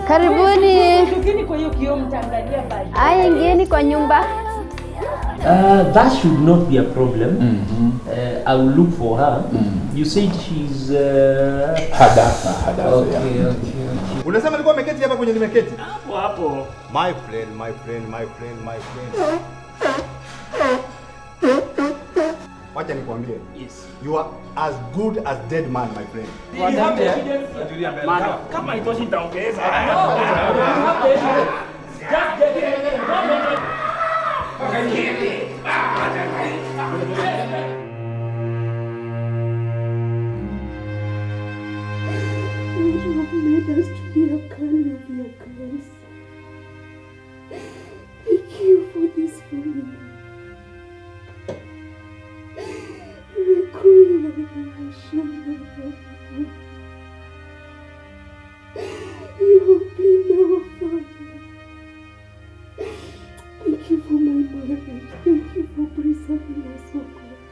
Karibuni. Tukini kwa hiyo kioo mtaangalia baadaye. Aya, ingieni kwa nyumba. That should not be a problem. I will look for her. You said she's Hadassah. Okay. Unasema alikuwa ameketi hapa kwenye nimeketi? Hapo. My friend. Wacha nikwambie. Yes. You are as good as dead man, my friend. Man, kama itoshi nitaongeza. You have made us to be a kind of your grace. Thank you for this family. You have been our father. Thank you for my marriage. Thank you for preserving us, oh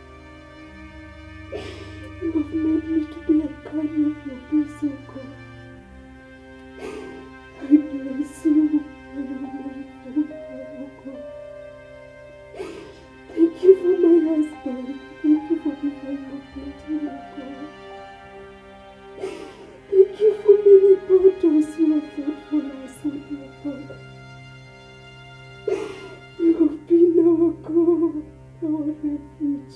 God. You have made me to be a carrier of your peace, oh God. I bless you, oh God. Thank you for my husband. Thank you for the fire of blessing, oh God. Thank you for many battles you have fought for us, oh dear God. You have been our God, our refuge.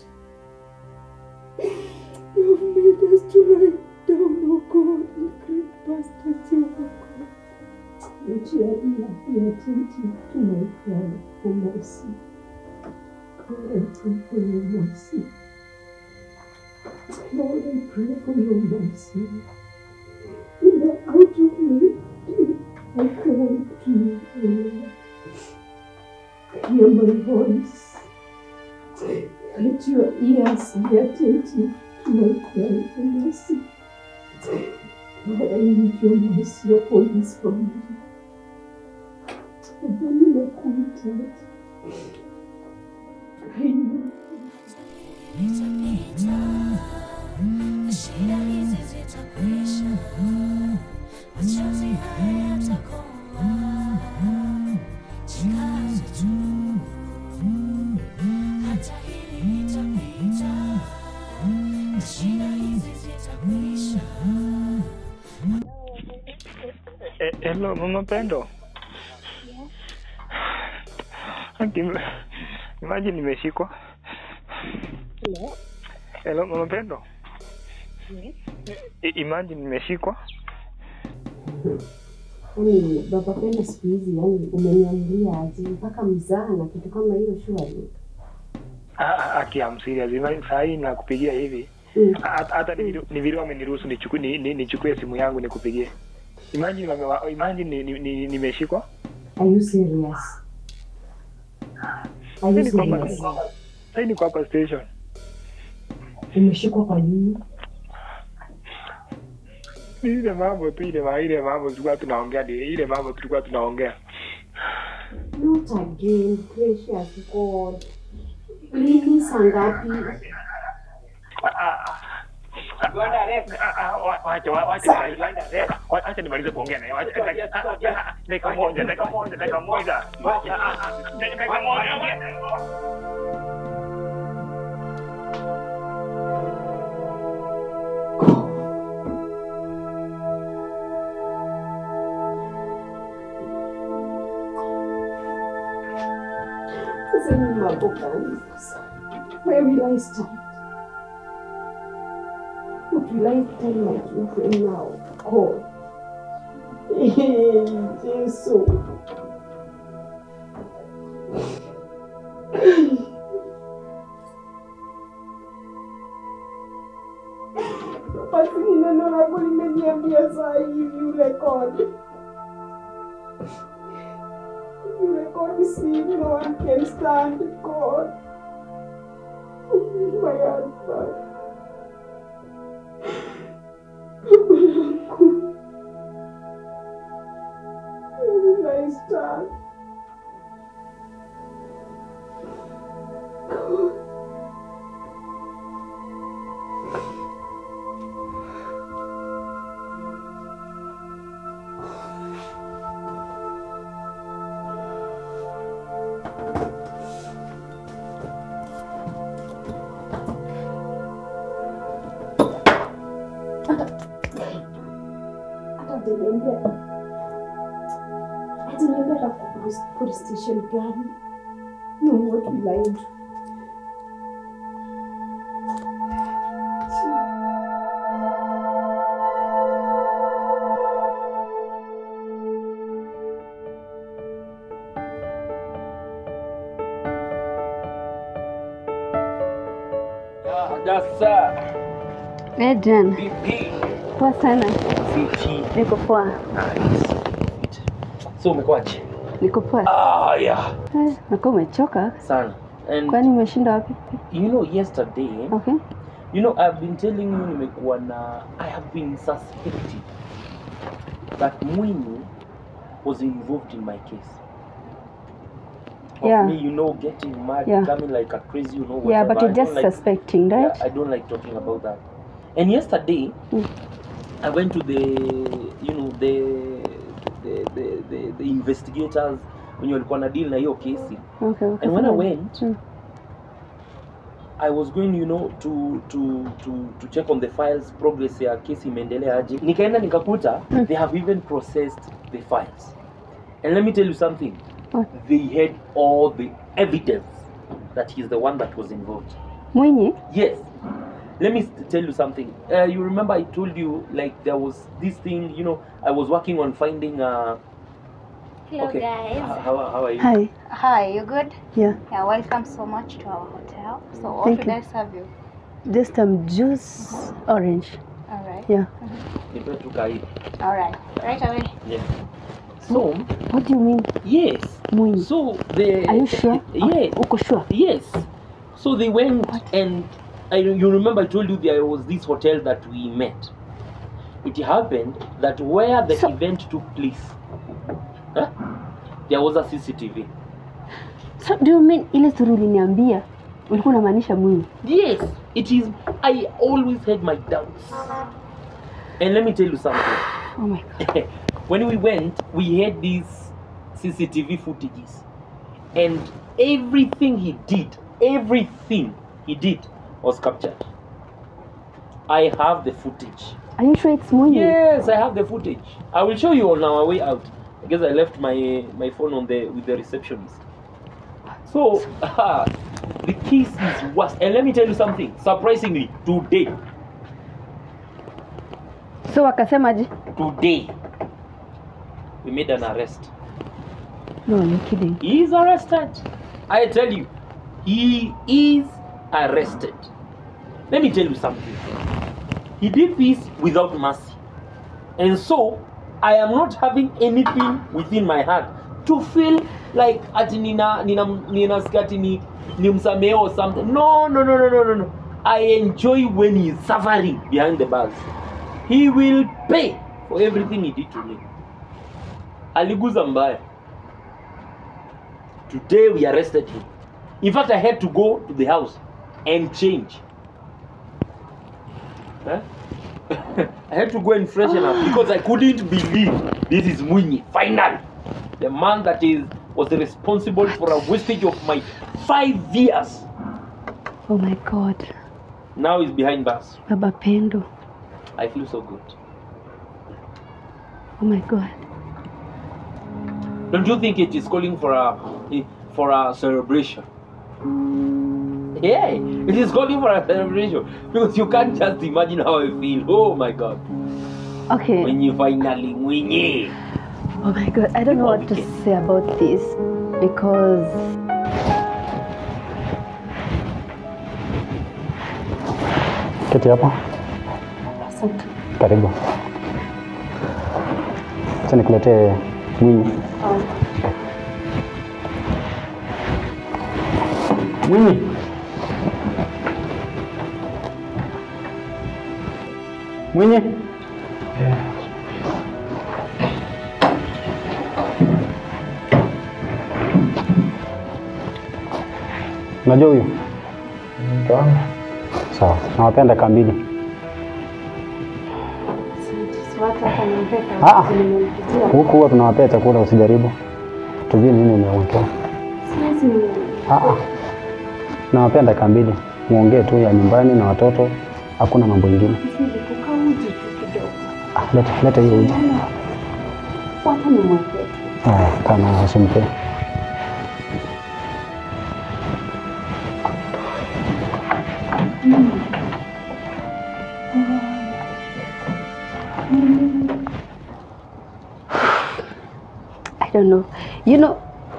You have made us to lie down, oh God, in green pastures, oh God. Let your ear be attentive to my cry for mercy. God, I pray for your mercy. Lord, I pray for your mercy. In the out of me, I cry to you, O Lord. Hear my voice. Let your ears be attentive to my cry for mercy. Lord, I need your mercy upon this family. Hello, Mama Pendo. Imagine nimeshikwa. Hello, Mama Pendo. Imagine nimeshikwa. Baba Pendo siku hizi yani umeniambia aje mpaka mzaa na kitu kama hiyo shwari. I'm serious. Sasa hii nakupigia hivi. Hata ni video ameniruhusu nichukue simu yangu nikupigie. Imagine nimeshikwa. Are you serious? Are you serious? Sasa niko hapa station. Umeshikwa kwa nini? Ile mambo tulikuwa tunaongea. Not again, precious God. Lini sangapi? Wacha nimalize kuongea naye. Dakika moja. Sasa ni mambo gani sasa? Where will I start? What will I tell my children now? God. Jesus. Basi ni neno lako limeniambia saa hivi urekodi. You record see no one can stand God. My husband. Where will I stand? God. Ati nienda police station gani? No, what will I do? Dasa. Adrian. Bibi. Poa sana. Fiti. Niko poa. Nice. So umekwaje? Niko poa. Yeah. Nako umechoka Sana. And kwani umeshinda wapi? you know yesterday, Okay. you know I've been telling you nimekuwa na I have been suspecting that Mwinyi was involved in my case. Of Yeah. me, you know, getting mad, Yeah. becoming like a crazy, you know, whatever. Yeah, but you're I don't just like, suspecting, right? yeah, I don't like talking about that. And yesterday, I went to the, you know, the investigators when you walikuwa na deal na hiyo kesi. Okay. And when I went, Mm. I was going, you know, to check on the files, progress ya kesi imeendelea aje. Nikaenda nikakuta they have even processed the files. And let me tell you something. What? They had all the evidence that he's the one that was involved. Mwinyi? Yes. Let me tell you something. You remember I told you like there was this thing, you know, I was working on finding Hello okay. guys. How are you? Hi. Hi, you good? Yeah. Yeah, welcome so much to our hotel. So what Thank should you. I serve you? Just juice orange. Alright. Yeah. Nipe tu kai. Alright. Right away. Yeah. So, What do you mean? yes. Mwinyi? So the Are you sure? Yeah. Uko sure? Yes. So they went and you remember I told you there was this hotel that we met. It happened that where the event took place, there was a CCTV. So do you mean ile story uliniambia ulikuwa unamaanisha Mwinyi? Yes, it is. I always had my doubts. And let me tell you something. Oh my god. When we went, we had these CCTV footages. And everything he did was captured. I have the footage. Are you sure it's Mwinyi? Yes, I have the footage. I will show you on our way out. I guess I left my phone on with the receptionist. So the case is worse. And let me tell you something. Surprisingly, today, So wakasemaje? we made an arrest. No, you're kidding. He is arrested. I tell you, he is arrested. Let me tell you something. He did this without mercy. And so, I am not having anything within my heart to feel like ati nina skati ni msamehe or something. No. I enjoy when he is suffering behind the bars. He will pay for everything he did to me. Aliguza mbaya. Today we arrested him. In fact, I had to go to the house and change. Huh? I had to go and freshen up because I couldn't believe this is Mwinyi. Finally, the man that was responsible for a wastage of my 5 years. Oh my god. Now he's behind bars. Baba Pendo. I feel so good. Oh my god. Don't you think it is calling for a celebration? Yeah, it is calling for a celebration because you can't just imagine how I feel. Oh my god. Okay. When you finally win. Oh my god, I don't know what to say about this because Keti hapo. Asante. Karibu. Acha nikuletee Mwinyi. Mwinyi. Mwinyi. Unajua huyu? Sawa, nawapenda kambili. Huku huwa tunawapea chakula, usijaribu. Tujue nini umeongea. Nawapenda kambili. Muongee tu ya nyumbani na watoto, hakuna mambo mengine. Leta hiyo uji. Wacha nimweke tu. Kama usimpe. I don't know. You know,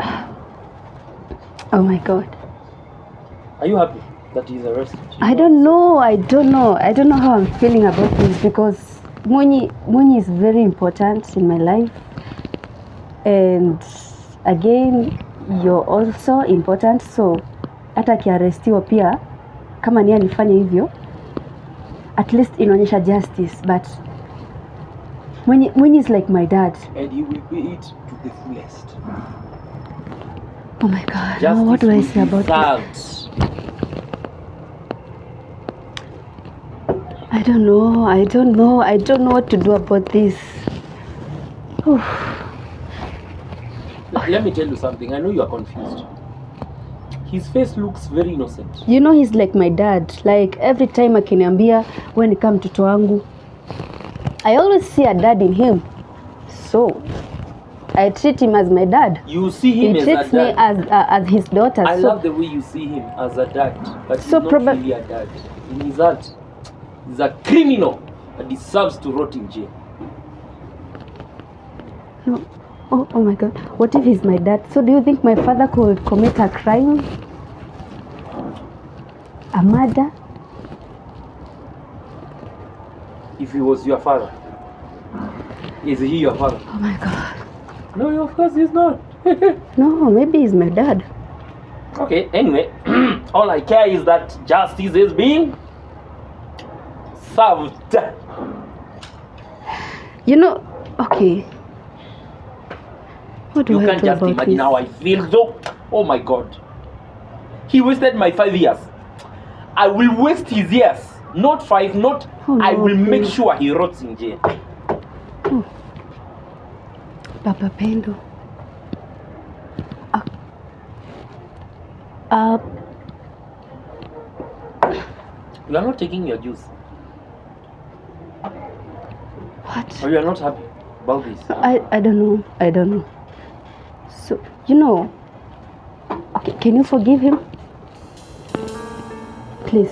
oh my God. Are you happy that he's arrested? I don't know how I'm feeling about this because Munyi is very important in my life, and again you're also important, so hata akiarestiwa pia kama ni alifanya hivyo, at least inaonyesha justice, but Munyi is like my dad, And he will pay it to the fullest. oh my God. Justice What do I will say be about this? served. I don't know what to do about this. Let me tell you something. I know you are confused. His face looks very innocent. You know, he's like my dad. Like every time akiniambia when he come mtoto wangu, I always see a dad in him. So I treat him as my dad. You see him He as treats a me dad. as his daughter. I so love the way you see him as a dad, but he's So not proba- really a dad. In his heart, he's a criminal that deserves to rot in jail. no. Oh my God. What if he's my dad? So do you think my father could commit a crime? A murder? If he was your father, is he your father? Oh my God. No, of course he's not. No, maybe he's my dad. Okay, anyway, all I care is that justice is being served. You know, okay. What do You I can't do just about imagine this? how I feel though. Oh my God. He wasted my 5 years. I will waste his years. Not 5, not. Oh, I no, will make please. sure he rots in jail. Papa Pendo. You are not taking your juice. What? Or you are not happy about this. I don't know. So, you know, okay, can you forgive him? Please.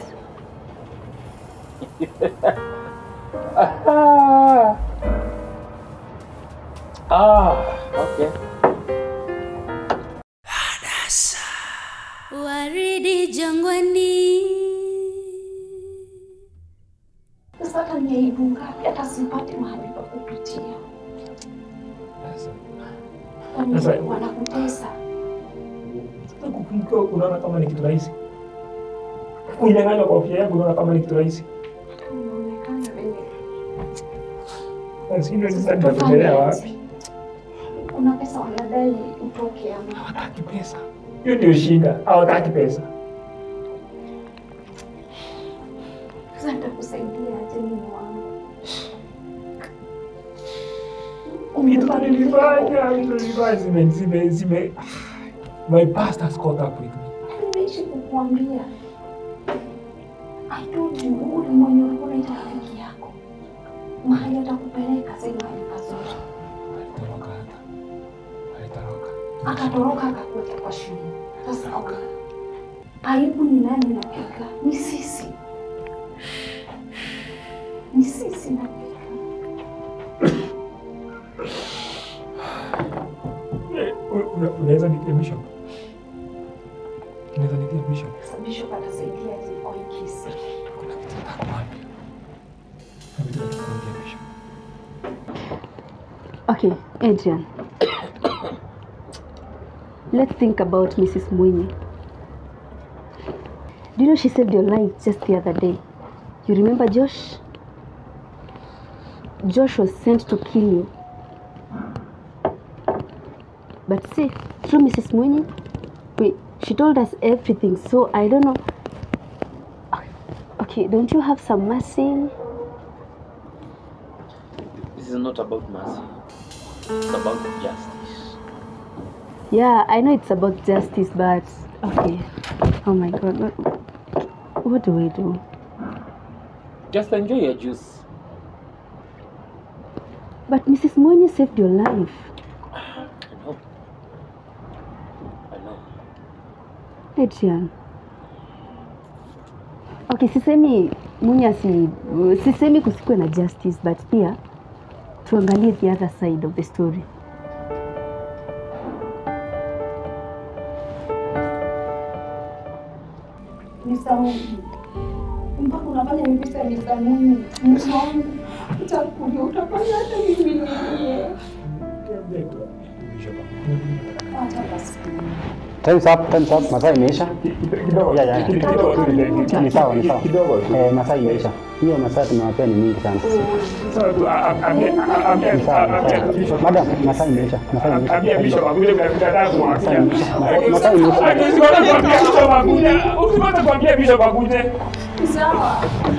Okay. Waridi jangwani. Sasa hata ni aibu ngapi hata simpati mahali pa kupitia. Sasa- Wanakutesa. Kukumbuka unaona kama ni kitu rahisi. Kunyang'anywa kwa afya yangu unaona kama ni kitu rahisi. Unaonekana venye Ndio sasa nitaendelea wapi? kuna pesa wanadai utoke ama Hawataki pesa. Hiyo ndio shida. Hawataki pesa. sasa nitakusaidia aje mimi wangu. Vitu zime my past has caught up with me. Nimeishi kukuambia. I told you ule mwenye ulikuwa unaita rafiki yako. Mahali atakupeleka si mahali pazuri. Alitoroka. Akatoroka akakuweka kwa shule. Sasa aibu ni nani napika? Ni sisi. Ni sisi napika. Unaweza nikia Bishop? Unaweza nikia Bishop? Sasa Bishop atasaidia aje kwa hii kesi? Kuna kitu nitakwambia. Kuna kitu nitakwambia Bishop. Okay, Adrian. Let's think about Mrs. Mwinyi. Do you know she saved your life just the other day? You remember Josh? Josh was sent to kill you. But see, through Mrs. Mwinyi, she told us everything, so I don't know. Okay, don't you have some mercy? This is not about mercy. It's about justice. Yeah, I know it's about justice, but okay. Oh my God, what do we do? Just enjoy your juice. But Mrs. Mwinyi saved your life. I know. Adrian. Okay, sisemi Mwinyi sisemi kusikwe na justice, but pia tuangalie the other side of the story. Mr. Mwinyi. Mpaka unafanya mpisa Mr. Mwinyi. Mwangu. Utakuja utafanya hata mimi niye. Time's up. Masaa imeisha. Ya. Ni sawa. Masaa imeisha. Hiyo masaa tunawapea ni mingi sana. Madam, masaa imeisha. Ambia Bishop akuje kutaka kumwambia. Masaa imeisha. Usiweze kuambia Bishop akuje. Sawa.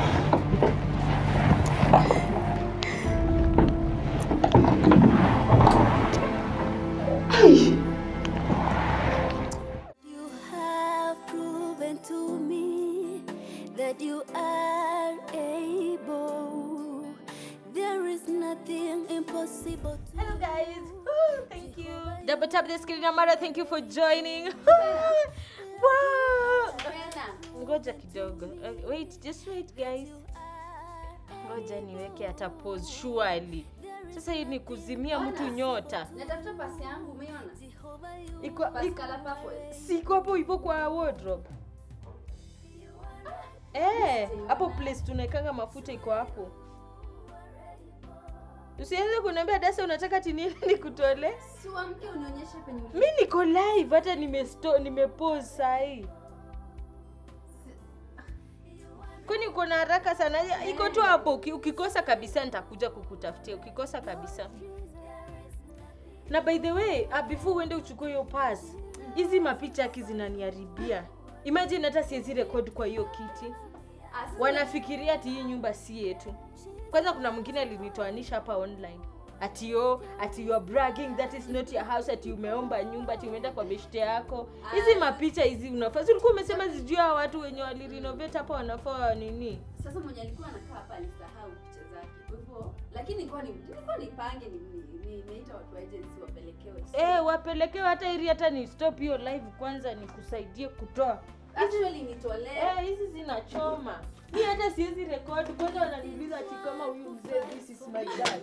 You have proven to me that you are able. There is nothing impossible. Hello guys. Thank you. Double tap the screen, Amara. Thank you for joining. Wow. Ngoja kidogo. Just wait guys. Ngoja niweke hata pause surely. Sasa hii ni kuzimia mtu nyota. Natafuta pasi yangu, umeona? Iko siko hapo hivyo kwa wardrobe. Hapo place tunaikanga mafuta iko hapo. Usianze kuniambia Dasa unataka tini nikutole? Si uamke unionyeshe penye. Mimi niko live hata nimepause saa hii. Kwani uko na haraka sana? Iko tu hapo. Ukikosa kabisa nitakuja kukutafutia. Ukikosa kabisa. Na by the way, before uende uchukue hiyo pass, hizi mapicha yake zinaniharibia. Imagine hata siwezi record kwa hiyo kiti. Wanafikiria ati hii nyumba si yetu. Kwanza kuna mwingine alinitoanisha hapa online. Ati you are bragging that is not your house, ati umeomba nyumba, ati umeenda kwa beshte yako. Hizi mapicha hizi unafaa. Ulikuwa umesema zijua watu wenye walirenovate hapa wanafaa nini? Sasa mwenye alikuwa anakaa hapa alisahau picha zake. Kwa hivyo, lakini nilikuwa nipange nimeita watu wa agency wapelekewe. Wapelekewe hata ili hata ni stop hiyo live kwanza nikusaidie kutoa. Actually nitolee. Hizi zinachoma. Mimi hata siwezi record kwanza wananiuliza ati kama huyu mzee this is my dad.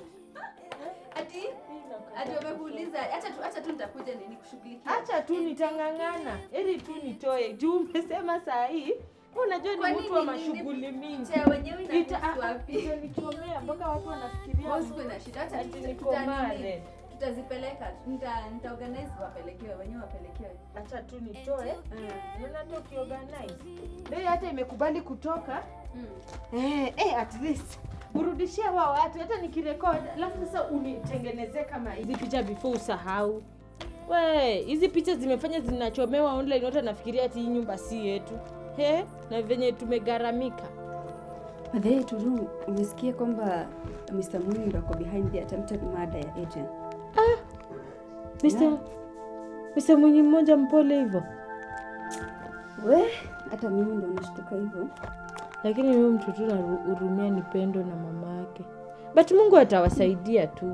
Ati wamekuuliza acha tu nitakuja nini kushughulikia. Acha tu nitangangana. Ili tu nitoe. Juu umesema saa hii unajua ni mtu wa mashughuli mingi. Cha wenyewe inakuwa wapi? Itanichomea mpaka watu wanafikiria. Boss kuna shida acha nikomane. Tutazipeleka. Nitaorganize wapelekewe wenyewe wapelekewe. Acha tu nitoe. Unataka kuorganize. Leo hata imekubali kutoka. At least urudishia wao watu hata nikirecord alafu sasa unitengenezee kama hizi picha before usahau. Hizi picha zimefanya zinachomewa online watu nafikiria ati hii nyumba si yetu. Na venye tumegaramika. Madhe Turu, umesikia kwamba Mr. Mwinyi wako behind the attempted murder ya agent? Mr. Mwinyi mmoja mpole hivyo. Hata mimi ndo nashtuka hivyo. Lakini mimi mtoto hurumia ni Pendo na mama yake. But Mungu atawasaidia tu.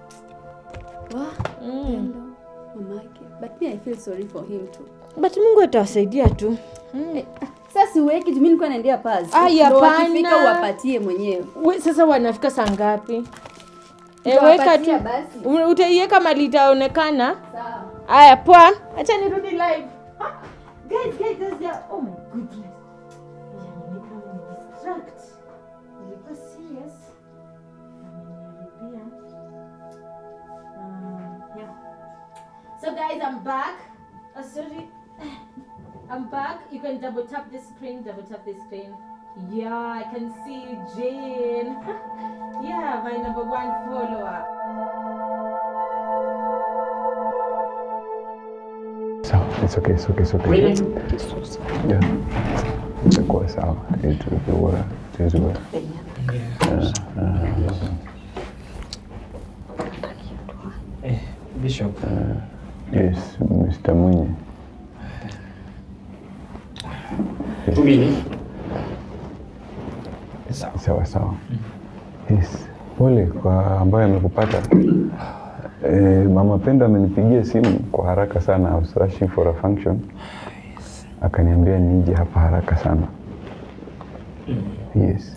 Pendo, mama yake. But me I feel sorry for him too. But Mungu atawasaidia tu. Sasa uweke mimi nilikuwa naendea pass. Ukifika uwapatie mwenyewe. Sasa wanafika saa ngapi? Weka tu. Utaiweka mali itaonekana. Sawa. Haya poa. Acha nirudi live. Guys, oh my goodness. Distract. Nilikuwa serious. Yeah. So guys, I'm back. Sorry. I'm back. You can double tap the screen. Yeah, I can see you, Jane. Yeah, my #1 follower. So, it's okay. Really? Yeah. Itakuwa sawa. Itakuwa. Bishop. Yes, Mr. Mwinyi. Tumini. Sawa. Yes. Pole kwa ambaye amekupata. Mama Pendo amenipigia simu kwa haraka sana. I was rushing for a function. Akaniambia nije hapa haraka sana. Yes.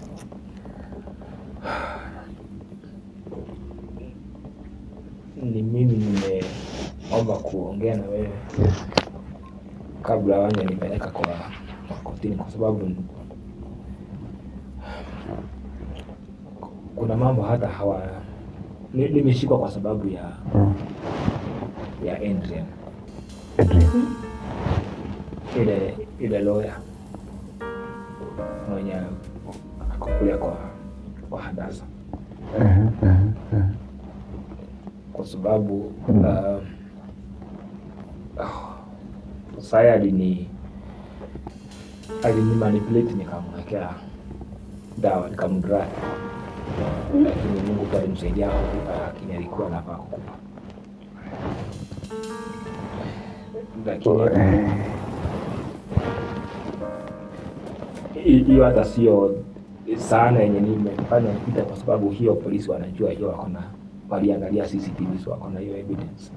Ni mimi nimeomba kuongea na wewe. Yes. Kabla wanje nipeleka kwa kotini kwa sababu kuna mambo hata hawa nimeshikwa kwa sababu ya Adrian. Ile lawyer mwenye akukulia kwa Hadasa. Kwa sababu saya alinimaniplate nikamwekea dawa nikamdra. Lakini Mungu kwa alimsaidia lakini alikuwa anafaa kukupa. Lakini hiyo hata sio sana yenye nimefanya kupita kwa sababu hiyo polisi wanajua hiyo waliangalia CCTV so wako na hiyo evidence.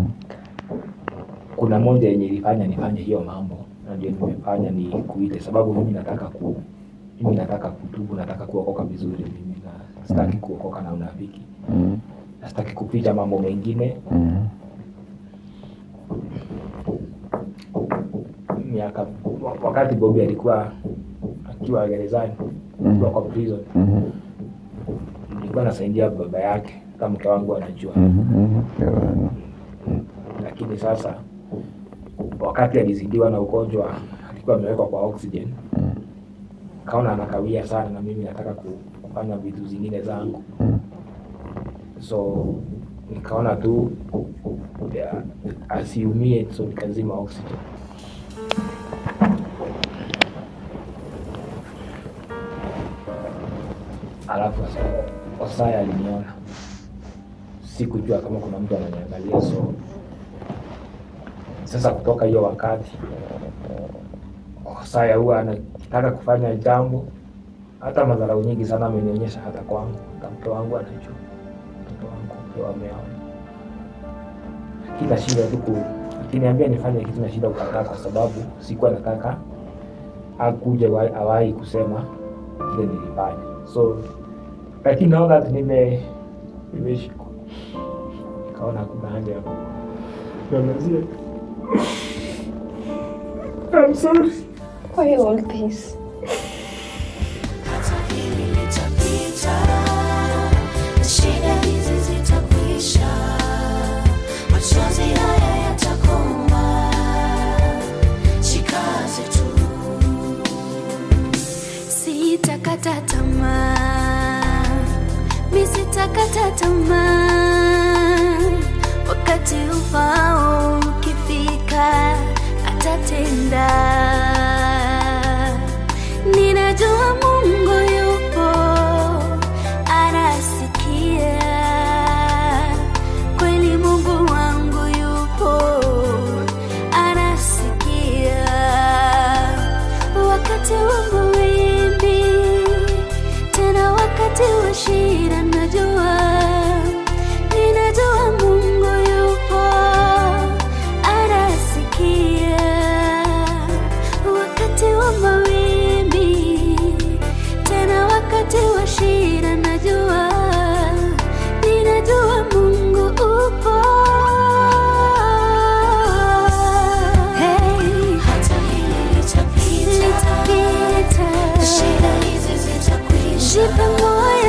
Kuna moja yenye ilifanya nifanye hiyo mambo na ndio nimefanya ni kuite sababu mimi nataka kutubu, nataka kuokoka vizuri mimi na sitaki kuokoka na unafiki. Sitaki kupicha mambo mengine. Wakati Bobby alikuwa akiwa gerezani, kwa prison. Nilikuwa nasaidia baba yake kama mke wangu anajua. Lakini sasa wakati alizidiwa na ugonjwa alikuwa amewekwa kwa oxygen. Kaona anakawia sana na mimi nataka kufanya vitu zingine zangu. So nikaona tu asiumie so nikazima oxygen. Alafu Osaya aliniona. Sikujua kama kuna mtu ananiangalia so sasa kutoka hiyo wakati Osaya huwa anataka kufanya jambo hata madharau nyingi sana amenionyesha hata kwangu. Hata mtoto wangu anajua. Mtoto wangu ndio ameona. Kila shida tu akiniambia nifanye kitu na shida ukataa kwa sababu sikuwa nataka akuje awai kusema kile nilifanya. So lakini naona nimeshikwa. Kaona kuna haja ya kuelezea. I'm sorry. Why all this? Shida hizi zitakwisha. Machozi haya yatakoma. Shikaze tu. Sitakata tamaa. Mimi sitakata tamaa. Wakati ufao ukifika atatenda. Ninajua Mungu yupo anasikia. Kweli Mungu wangu yupo anasikia. Wakati wa mawimbi tena wakati wa shida najua. Ninajua Mungu yupo anasikia. Wakati wa mawimbi tena wakati wa shida najua. Ninajua Mungu upo. Hey, hata hili litapita. Shida hizi zitakwisha. Jipe moyo.